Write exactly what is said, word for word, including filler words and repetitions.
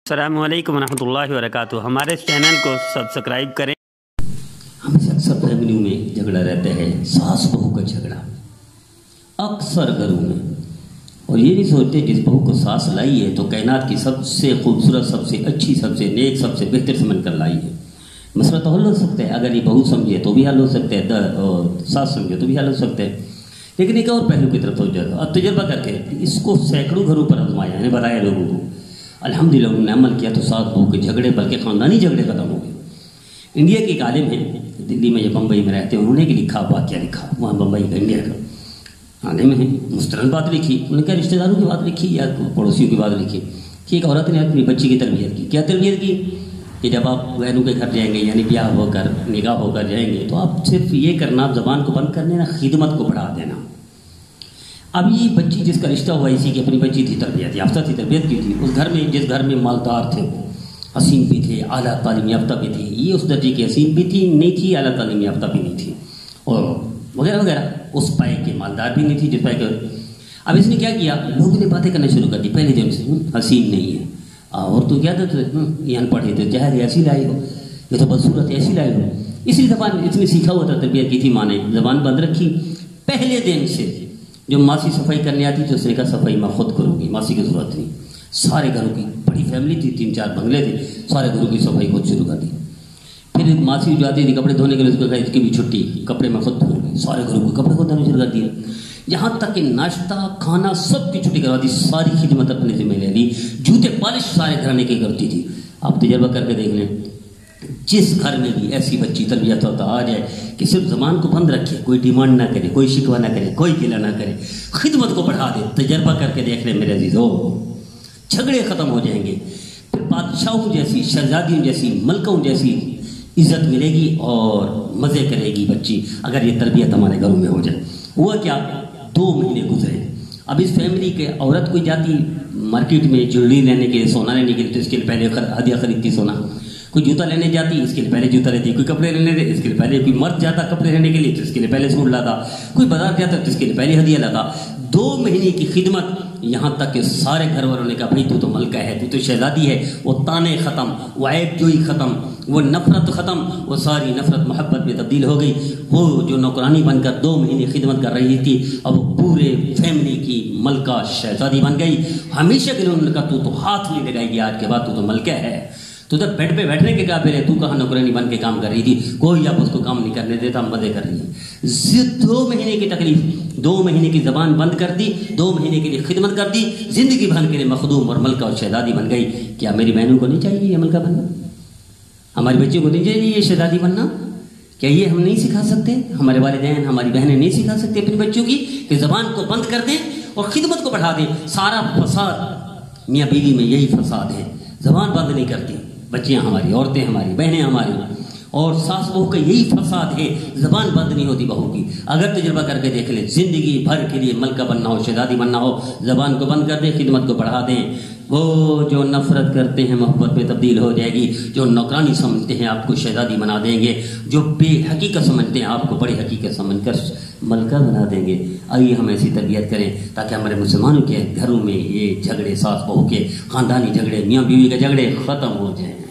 السلام علیکم ورحمۃ اللہ وبرکاتہ۔ ہمارے چینل کو سبسکرائب کریں۔ ہمیں اکثر فیملیوں میں جھگڑا رہتا ہے، ساس بہو کا جھگڑا اکثر گھروں میں، اور یہ نہیں سوچتے جس بہو کو ساس لائی ہے تو کائنات کی سب سے خوبصورت، سب سے اچھی، سب سے نیک، سب سے بہتر سمجھ کر لائی ہے۔ مسئلہ تو حل ہو سکتا ہے، اگر یہ بہو سمجھے تو بھی حل ہو سکتا ہے، اور ساس سمجھے تو بھی حل ہو سکتا ہے، لیکن ایک اور پہلو کی طرف توجہ اب تجربہ کر کے اس کو سینکڑوں گھروں پر آزمایا ہے، بتایا لوگوں کو، الحمدللہ انہوں نے عمل کیا تو سات بہو کے جھگڑے بلکہ خاندانی جھگڑے ختم ہو گئے۔ انڈیا کے ایک عالم ہیں دلی میں، جو بمبئی میں رہتے ہیں، انہوں نے ایک لکھا واقعہ لکھا، وہاں بمبئی کا انڈیا کا عالم ہیں، مستند بات لکھی، انہوں نے کیا رشتہ داروں کی بات لکھی یا پڑوسیوں کی بات لکھی کہ ایک عورت نے اپنی بچی کی تربیت کی۔ کیا تربیت کی کہ جب آپ غیروں کے گھر جائیں گے، یعنی بیاہ ہو کر نکاح ہو کر جائیں گے، تو آپ صرف یہ کرنا، آپ زبان کو بند کر دینا، خدمت کو بڑھا دینا۔ اب یہ بچی جس کا رشتہ ہوا اسی کی اپنی بچی تھی، تربیت یافتہ تھی، تربیت کی تھی، اس گھر میں جس گھر میں مالدار تھے، حسین بھی تھے، اعلیٰ تعلیم یافتہ بھی تھی، یہ اس درجے کی حسین بھی تھی نہیں تھی، اعلیٰ تعلیم یافتہ بھی نہیں تھی، اور وغیرہ وغیرہ، اس پائے کے مالدار بھی نہیں تھی جس پائے کے۔ اب اس نے کیا کیا، لوگوں نے باتیں کرنا شروع کر دی پہلے دن سے، حسین نہیں ہے، اور تو کیا تھا، یہ ان پڑھے تھے، چہرے ایسی لائے ہو، یہ تو بدصورت ایسی لائے ہو، اسی زبان اس نے سیکھا ہوا تھا، تربیت کی تھی ماں نے، زبان بند رکھی۔ پہلے دن سے جو ماسی صفائی کرنے آتی تھی، اس نے کہا صفائی میں خود کروں گی، ماسی کی ضرورت نہیں۔ سارے گھروں کی بڑی فیملی تھی، تین چار بنگلے تھے، سارے گھروں کی صفائی خود شروع کر دی۔ پھر ماسی جو آتی تھی کپڑے دھونے کے لیے، اس کو کہا اس کی بھی چھٹی، کپڑے میں خود دھوں گی، سارے گھروں کو کپڑے خود دھونے شروع کر دیے، یہاں تک کہ ناشتہ کھانا سب کی چھٹی کروا دی، ساری خدمت اپنے ذمہ لے لی، جوتے پالش سارے گھرانے کی کرتی تھی۔ آپ تجربہ کر کے دیکھ لیں، جس گھر میں بھی ایسی بچی تربیت ہوتا آ جائے کہ صرف زبان کو بند رکھے، کوئی ڈیمانڈ نہ کرے، کوئی شکوہ نہ کرے، کوئی گلہ نہ کرے، خدمت کو بڑھا دے، تجربہ کر کے دیکھ لیں میرے عزیزو، جھگڑے ختم ہو جائیں گے، پھر بادشاہوں جیسی، شہزادیوں جیسی، ملکوں جیسی عزت ملے گی اور مزے کرے گی بچی، اگر یہ تربیت ہمارے گھروں میں ہو جائے۔ ہوا کیا، دو مہینے گزرے، اب اس فیملی کے عورت کوئی جاتی مارکیٹ میں جویلری لینے کے لیے، سونا لینے کے لیے، تو اس کے لیے پہلے ہدیہ خریدتی سونا، کوئی جوتا لینے جاتی اس کے لیے پہلے جوتا لیتی، کوئی کپڑے لینے دے اس کے لیے پہلے، کوئی مرد جاتا کپڑے لینے کے لیے تو اس کے لیے پہلے سوٹ لاتا، کوئی بازار جاتا تو اس کے لیے پہلے ہدیہ لاتا۔ دو مہینے کی خدمت، یہاں تک کہ سارے گھر والوں نے کہا بھائی تو تو ملکہ ہے، تو تو شہزادی ہے، وہ تانے ختم، وہ عیب جوئی ختم، وہ نفرت ختم، وہ ساری نفرت محبت میں تبدیل ہو گئی۔ وہ جو نوکرانی بن کر دو مہینے خدمت کر رہی تھی، اب پورے فیملی کی ملکہ شہزادی بن گئی۔ ہمیشہ کے لیے انہوں نے کہا تو تو ہاتھ نہیں لگائے گی، آج کے بعد تو تو ملکہ ہے، تو جب بیڈ پہ بیٹھنے کے قابل ہے، تو کہاں نوکرانی بن کے کام کر رہی تھی، کوئی اب اس کو کام نہیں کرنے دیتا، مزے کر رہی ہے۔ دو مہینے کی تکلیف، دو مہینے کی زبان بند کر دی، دو مہینے کے لیے خدمت کر دی، زندگی بھر کے لیے مخدوم اور ملکہ اور شہزادی بن گئی۔ کیا میری بہنوں کو نہیں چاہیے یہ ملکہ بننا؟ ہماری بچیوں کو نہیں چاہیے یہ شہزادی بننا؟ کیا یہ ہم نہیں سکھا سکتے؟ ہمارے والدین، ہماری بہنیں نہیں سکھا سکتے اپنی بچوں کی کہ زبان کو بند کر دیں اور خدمت کو بڑھا دیں؟ سارا فساد میاں بیوی میں یہی فساد ہے، زبان بند نہیں کرتی بچیاں ہماری، عورتیں ہماری، بہنیں ہماری، اور ساس بہو کا یہی فساد ہے، زبان بند نہیں ہوتی بہو کی۔ اگر تجربہ کر کے دیکھ لیں، زندگی بھر کے لیے ملکہ بننا ہو، شہزادی بننا ہو، زبان کو بند کر دیں، خدمت کو بڑھا دیں، وہ جو نفرت کرتے ہیں محبت میں تبدیل ہو جائے گی، جو نوکرانی سمجھتے ہیں آپ کو شہزادی بنا دیں گے، جو بے حقیقت سمجھتے ہیں آپ کو بڑی حقیقت سمجھ کر ملکہ بنا دیں گے۔ آئیے ہم ایسی تربیت کریں تاکہ ہمارے مسلمانوں کے گھروں میں یہ جھگڑے، ساس بہو کے خاندانی جھگڑے، میاں بیوی کے جھگڑے ختم ہو جائیں۔